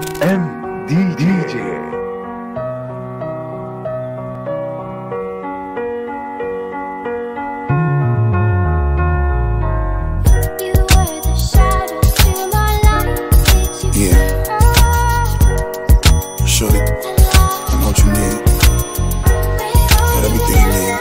MDDJ. Shorty, I know what you need. Got everything you need.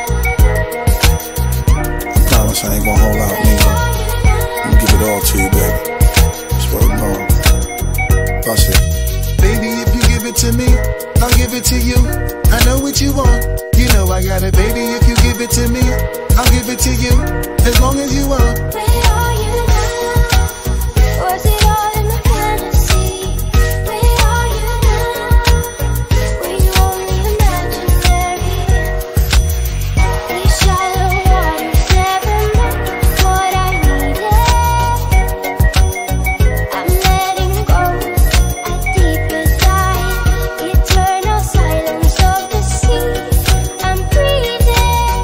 I promise I ain't gonna hold out, nigga. I'm gonna give it all to you, baby. Just word on. Bust it. Baby, if you give it to me, I'll give it to you. I know what you want. You know I got it, baby. If you give it to me, I'll give it to you. As long as you want. Where are you now? Was it all in my fantasy? Where are you now? Were you only imaginary? These shallow waters never meant what I needed. I'm letting go at deeper dive, eternal silence of the sea. I'm breathing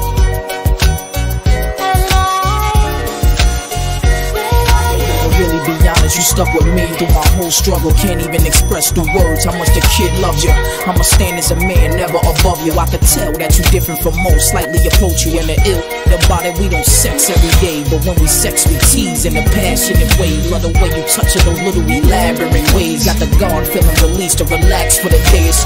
alive. Where are you? Really be honest, you stuck with me through my whole struggle. Can't even express through words how much the kid loves you. I'ma stand as a man, never above you. I could tell that you different from most, slightly approach you in the ill. About it, we don't sex every day, but when we sex, we tease in a passionate way. Love the way you touch it, those little elaborate ways. Got the guard feeling released to relax for the days.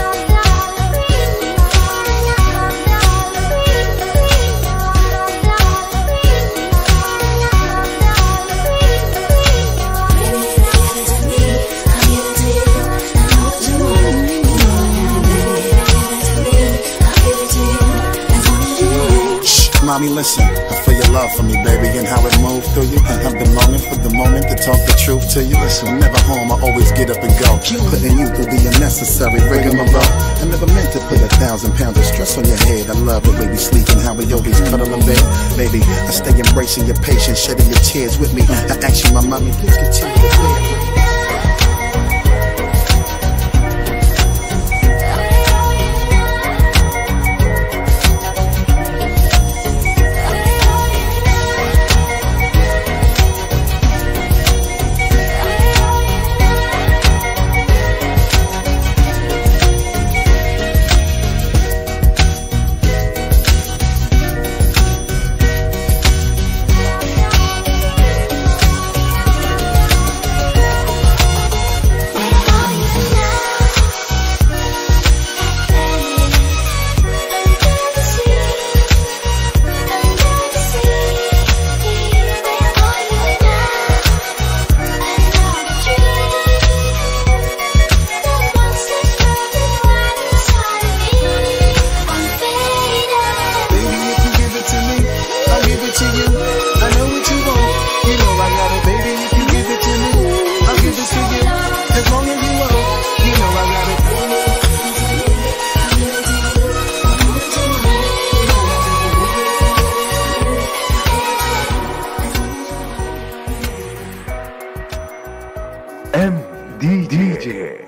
Mommy, listen, I feel your love for me, baby, and how it moved through you. I've been longing for the moment to talk the truth to you. Listen, I'm never home, I always get up and go, putting you through the unnecessary rigmarole. I never meant to put 1,000 pounds of stress on your head. I love the way we sleep and how we always cuddle in bed. Baby, I stay embracing your patience, shedding your tears with me. I ask you, my mommy, please continue to play. MDDJ.